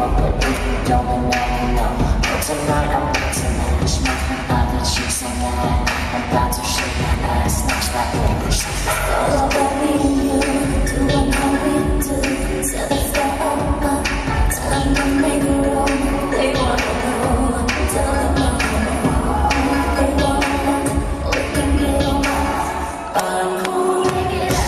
but if you don't, then now you know. But tonight I'm back tonight. Wish my other cheeks on that. I'm about to shake my ass, snatch that baby. All about me and you, do what we do. Set the floor up, tell them to make it wrong. They wanna know, tell them not to know. They wanna, we can get on. I'm cool, make it up.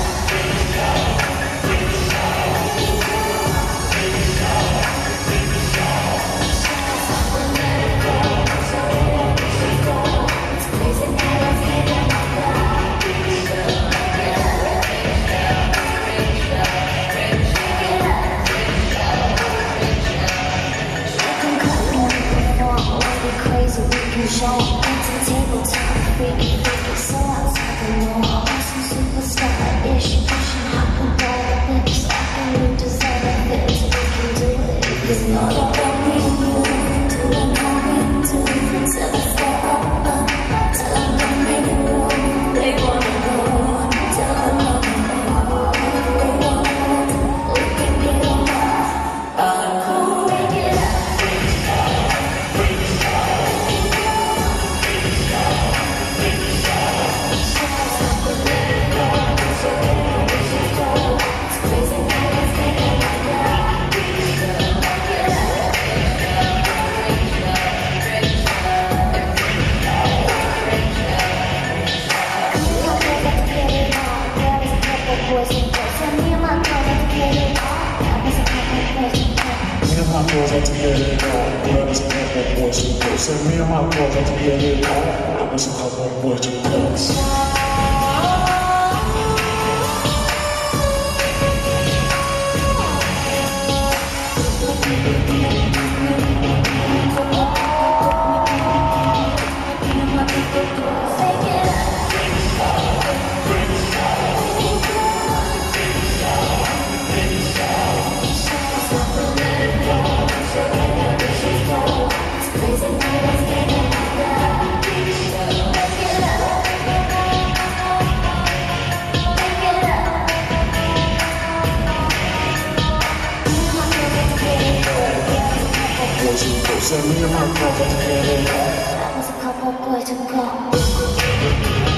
Crazy, we can show up to tabletop, freaky, so outside the norm. Some superstar-ish, pushing hot and bright lips, offering new designer fits. We can do it. It's not about me and you, do what we do. Tell us that tell them to make it wrong. They wanna go, tell them not to know. They wanna, we can get on. I'm cool, make it up. My girls are together, girl, it's a couple of boys and girls. So me and my girls are together, it's a couple of boys and girls. So me and my girls are together. That was a couple of boys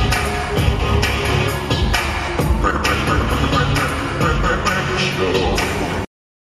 and girls.